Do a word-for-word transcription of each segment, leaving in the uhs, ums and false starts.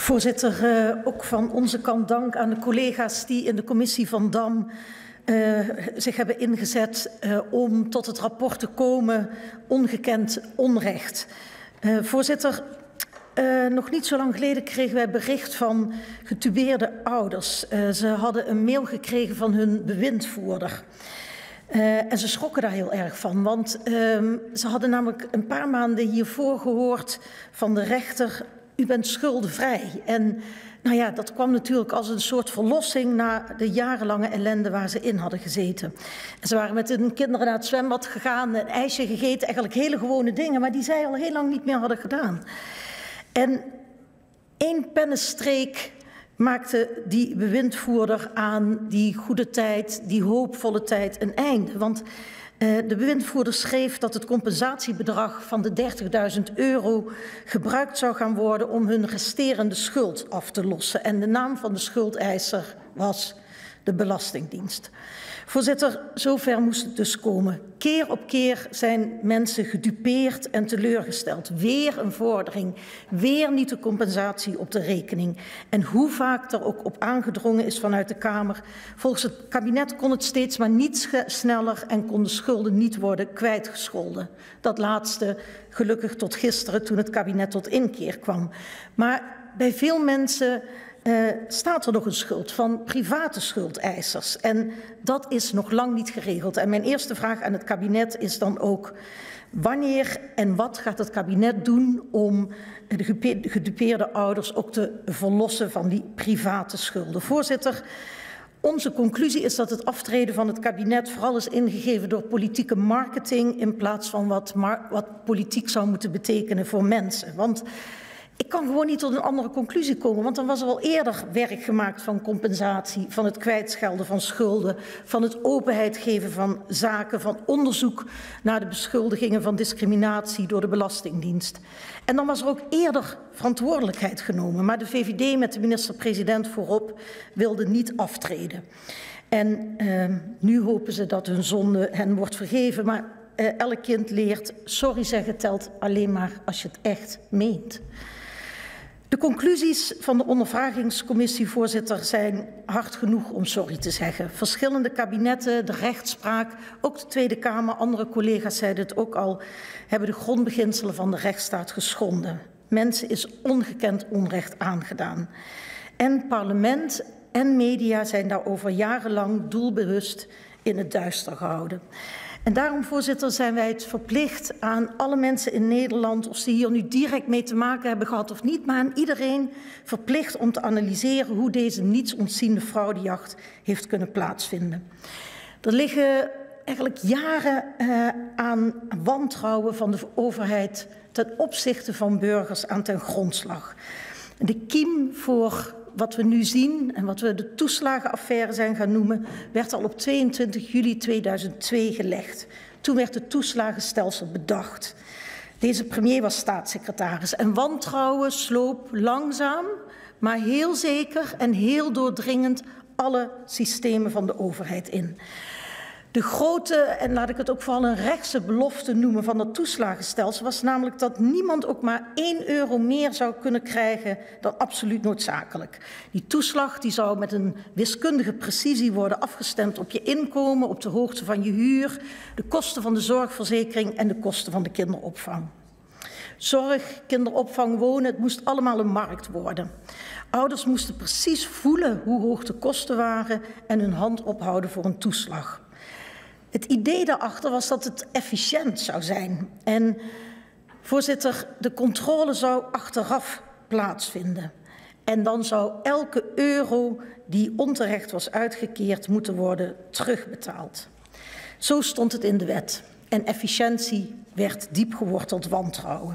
Voorzitter, uh, ook van onze kant dank aan de collega's die in de commissie Van Dam uh, zich hebben ingezet uh, om tot het rapport te komen ongekend onrecht. Uh, voorzitter, uh, nog niet zo lang geleden kregen wij bericht van getubeerde ouders. Uh, ze hadden een mail gekregen van hun bewindvoerder. Uh, en ze schrokken daar heel erg van, want uh, ze hadden namelijk een paar maanden hiervoor gehoord van de rechter: u bent schuldenvrij. En nou ja, dat kwam natuurlijk als een soort verlossing na de jarenlange ellende waar ze in hadden gezeten. En ze waren met hun kinderen naar het zwembad gegaan, een ijsje gegeten, eigenlijk hele gewone dingen, maar die zij al heel lang niet meer hadden gedaan. En één pennenstreek maakte die bewindvoerder aan die goede tijd, die hoopvolle tijd, een einde. Want uh, de bewindvoerder schreef dat het compensatiebedrag van de dertigduizend euro gebruikt zou gaan worden om hun resterende schuld af te lossen. En de naam van de schuldeiser was de Belastingdienst. Voorzitter, zover moest het dus komen. Keer op keer zijn mensen gedupeerd en teleurgesteld. Weer een vordering, weer niet de compensatie op de rekening. En hoe vaak er ook op aangedrongen is vanuit de Kamer. Volgens het kabinet kon het steeds maar niet sneller en kon de schulden niet worden kwijtgescholden. Dat laatste gelukkig tot gisteren, toen het kabinet tot inkeer kwam. Maar bij veel mensen Uh, staat er nog een schuld van private schuldeisers. En dat is nog lang niet geregeld. En mijn eerste vraag aan het kabinet is dan ook: wanneer en wat gaat het kabinet doen om de gedupeerde ouders ook te verlossen van die private schulden? Voorzitter, onze conclusie is dat het aftreden van het kabinet vooral is ingegeven door politieke marketing in plaats van wat, wat politiek zou moeten betekenen voor mensen. Want ik kan gewoon niet tot een andere conclusie komen, want dan was er al eerder werk gemaakt van compensatie, van het kwijtschelden van schulden, van het openheid geven van zaken, van onderzoek naar de beschuldigingen van discriminatie door de Belastingdienst. En dan was er ook eerder verantwoordelijkheid genomen, maar de V V D met de minister-president voorop wilde niet aftreden. En uh, nu hopen ze dat hun zonde hen wordt vergeven, maar uh, elk kind leert: sorry zeggen telt alleen maar als je het echt meent. De conclusies van de ondervragingscommissie, voorzitter, zijn hard genoeg om sorry te zeggen. Verschillende kabinetten, de rechtspraak, ook de Tweede Kamer, andere collega's zeiden het ook al, hebben de grondbeginselen van de rechtsstaat geschonden. Mensen is ongekend onrecht aangedaan. En parlement en media zijn daarover jarenlang doelbewust in het duister gehouden. En daarom, voorzitter, zijn wij het verplicht aan alle mensen in Nederland, of ze hier nu direct mee te maken hebben gehad of niet, maar aan iedereen verplicht om te analyseren hoe deze niets ontziende fraudejacht heeft kunnen plaatsvinden. Er liggen eigenlijk jaren uh, aan wantrouwen van de overheid ten opzichte van burgers aan ten grondslag. De kiem voor wat we nu zien en wat we de toeslagenaffaire zijn gaan noemen, werd al op tweeëntwintig juli tweeduizend twee gelegd. Toen werd het toeslagenstelsel bedacht. Deze premier was staatssecretaris en wantrouwen sloop langzaam, maar heel zeker en heel doordringend alle systemen van de overheid in. De grote, en laat ik het ook vooral een rechtse belofte noemen van het toeslagenstelsel, was namelijk dat niemand ook maar één euro meer zou kunnen krijgen dan absoluut noodzakelijk. Die toeslag die zou met een wiskundige precisie worden afgestemd op je inkomen, op de hoogte van je huur, de kosten van de zorgverzekering en de kosten van de kinderopvang. Zorg, kinderopvang, wonen, het moest allemaal een markt worden. Ouders moesten precies voelen hoe hoog de kosten waren en hun hand ophouden voor een toeslag. Het idee daarachter was dat het efficiënt zou zijn. En, voorzitter, de controle zou achteraf plaatsvinden. En dan zou elke euro die onterecht was uitgekeerd moeten worden terugbetaald. Zo stond het in de wet. En efficiëntie werd diep geworteld wantrouwen.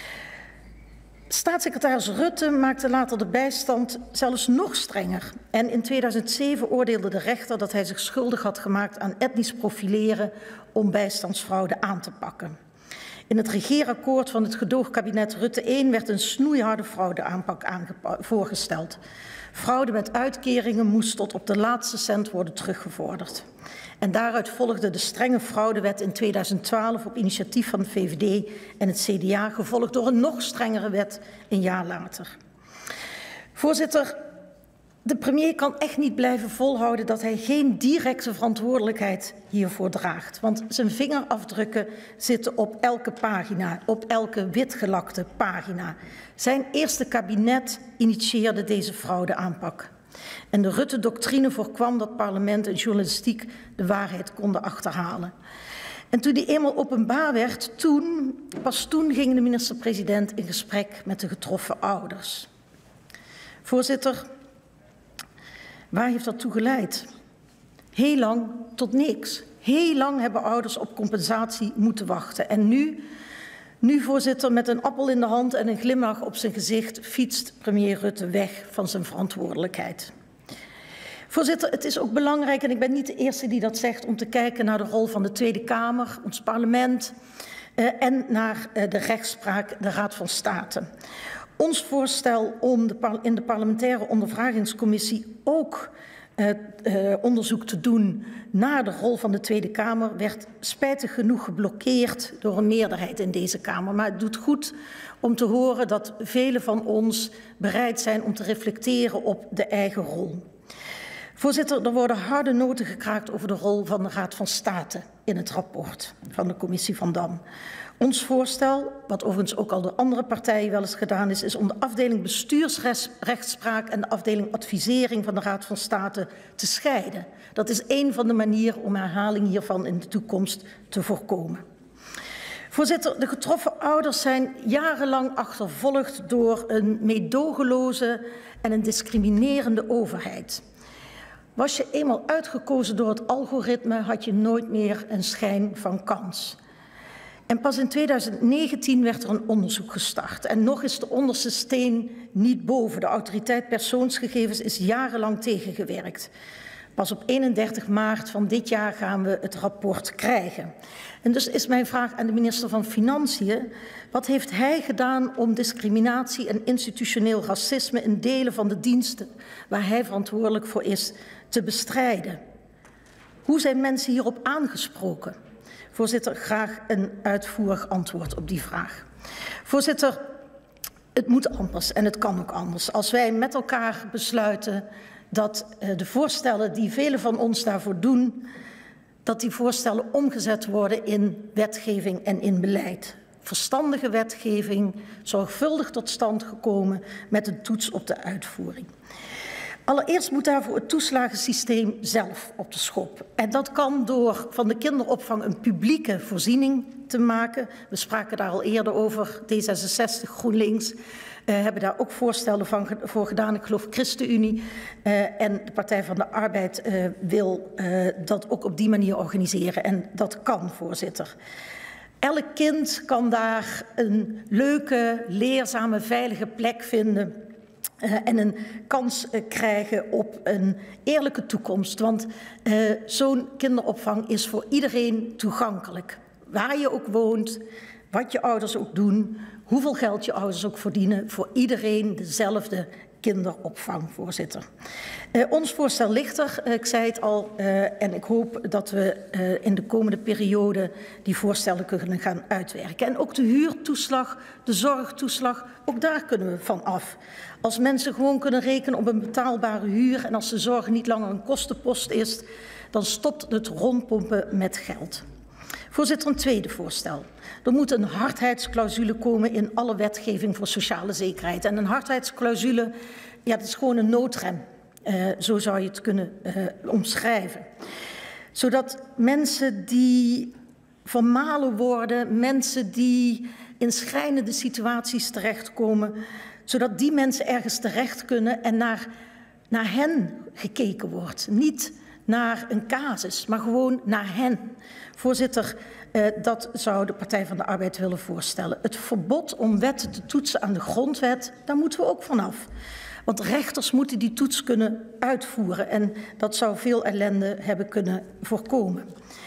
Staatssecretaris Rutte maakte later de bijstand zelfs nog strenger. En in tweeduizend zeven oordeelde de rechter dat hij zich schuldig had gemaakt aan etnisch profileren om bijstandsfraude aan te pakken. In het regeerakkoord van het gedoogkabinet Rutte één werd een snoeiharde fraudeaanpak voorgesteld. Fraude met uitkeringen moest tot op de laatste cent worden teruggevorderd. En daaruit volgde de strenge fraudewet in tweeduizend twaalf op initiatief van de V V D en het C D A, gevolgd door een nog strengere wet een jaar later. Voorzitter, de premier kan echt niet blijven volhouden dat hij geen directe verantwoordelijkheid hiervoor draagt. Want zijn vingerafdrukken zitten op elke pagina, op elke witgelakte pagina. Zijn eerste kabinet initieerde deze fraudeaanpak. En de Rutte-doctrine voorkwam dat parlement en journalistiek de waarheid konden achterhalen. En toen die eenmaal openbaar werd, toen, pas toen ging de minister-president in gesprek met de getroffen ouders. Voorzitter, waar heeft dat toe geleid? Heel lang tot niks. Heel lang hebben ouders op compensatie moeten wachten. En nu, nu voorzitter, met een appel in de hand en een glimlach op zijn gezicht, fietst premier Rutte weg van zijn verantwoordelijkheid. Voorzitter, het is ook belangrijk, en ik ben niet de eerste die dat zegt, om te kijken naar de rol van de Tweede Kamer, ons parlement, eh, en naar eh, de rechtspraak, de Raad van State. Ons voorstel om de in de parlementaire ondervragingscommissie ook uh, uh, onderzoek te doen naar de rol van de Tweede Kamer werd spijtig genoeg geblokkeerd door een meerderheid in deze Kamer. Maar het doet goed om te horen dat velen van ons bereid zijn om te reflecteren op de eigen rol. Voorzitter, er worden harde noten gekraakt over de rol van de Raad van State in het rapport van de commissie Van Dam. Ons voorstel, wat overigens ook al door andere partijen wel eens gedaan is, is om de afdeling bestuursrechtspraak en de afdeling advisering van de Raad van State te scheiden. Dat is een van de manieren om herhaling hiervan in de toekomst te voorkomen. Voorzitter, de getroffen ouders zijn jarenlang achtervolgd door een meedogenloze en een discriminerende overheid. Was je eenmaal uitgekozen door het algoritme, had je nooit meer een schijn van kans. En pas in tweeduizend negentien werd er een onderzoek gestart. En nog is de onderste steen niet boven. De autoriteit persoonsgegevens is jarenlang tegengewerkt. Pas op eenendertig maart van dit jaar gaan we het rapport krijgen. En dus is mijn vraag aan de minister van Financiën: wat heeft hij gedaan om discriminatie en institutioneel racisme in delen van de diensten waar hij verantwoordelijk voor is te bestrijden? Hoe zijn mensen hierop aangesproken? Voorzitter, graag een uitvoerig antwoord op die vraag. Voorzitter, het moet anders en het kan ook anders. Als wij met elkaar besluiten dat de voorstellen die velen van ons daarvoor doen, dat die voorstellen omgezet worden in wetgeving en in beleid. Verstandige wetgeving, zorgvuldig tot stand gekomen met een toets op de uitvoering. Allereerst moet daarvoor het toeslagensysteem zelf op de schop. En dat kan door van de kinderopvang een publieke voorziening te maken. We spraken daar al eerder over, D zesenzestig, GroenLinks. Uh, hebben daar ook voorstellen van, voor gedaan. Ik geloof ChristenUnie uh, en de Partij van de Arbeid uh, wil uh, dat ook op die manier organiseren. En dat kan, voorzitter. Elk kind kan daar een leuke, leerzame, veilige plek vinden Uh, en een kans uh, krijgen op een eerlijke toekomst. Want uh, zo'n kinderopvang is voor iedereen toegankelijk. Waar je ook woont, wat je ouders ook doen, hoeveel geld je ouders ook verdienen, voor iedereen dezelfde kinderopvang, voorzitter. Uh, ons voorstel ligt er, uh, ik zei het al, uh, en ik hoop dat we uh, in de komende periode die voorstellen kunnen gaan uitwerken. En ook de huurtoeslag, de zorgtoeslag, ook daar kunnen we van af. Als mensen gewoon kunnen rekenen op een betaalbare huur en als de zorg niet langer een kostenpost is, dan stopt het rondpompen met geld. Voorzitter, een tweede voorstel. Er moet een hardheidsclausule komen in alle wetgeving voor sociale zekerheid. En een hardheidsclausule, ja, dat is gewoon een noodrem. Uh, zo zou je het kunnen uh, omschrijven. Zodat mensen die vermalen worden, mensen die in schrijnende situaties terechtkomen, zodat die mensen ergens terecht kunnen en naar, naar hen gekeken wordt. Niet naar een casus, maar gewoon naar hen. Voorzitter, uh, dat zou de Partij van de Arbeid willen voorstellen. Het verbod om wetten te toetsen aan de grondwet, daar moeten we ook vanaf. Want rechters moeten die toets kunnen uitvoeren en dat zou veel ellende hebben kunnen voorkomen.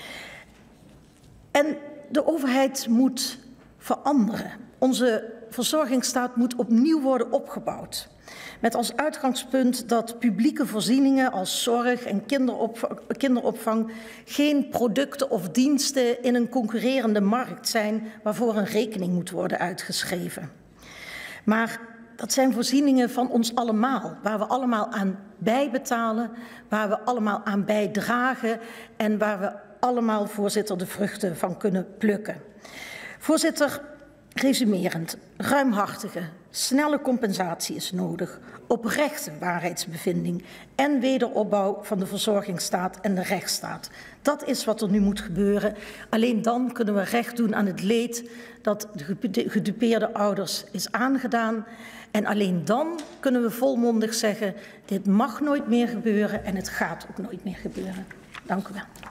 En de overheid moet veranderen. Onze verzorgingsstaat moet opnieuw worden opgebouwd. Met als uitgangspunt dat publieke voorzieningen als zorg en kinderopvang, kinderopvang geen producten of diensten in een concurrerende markt zijn waarvoor een rekening moet worden uitgeschreven. Maar Dat zijn voorzieningen van ons allemaal, waar we allemaal aan bijbetalen, waar we allemaal aan bijdragen en waar we allemaal, voorzitter, de vruchten van kunnen plukken. Voorzitter, resumerend, ruimhartige, snelle compensatie is nodig, oprechte waarheidsbevinding en wederopbouw van de verzorgingsstaat en de rechtsstaat. Dat is wat er nu moet gebeuren. Alleen dan kunnen we recht doen aan het leed dat de gedupeerde ouders is aangedaan. En alleen dan kunnen we volmondig zeggen, dit mag nooit meer gebeuren en het gaat ook nooit meer gebeuren. Dank u wel.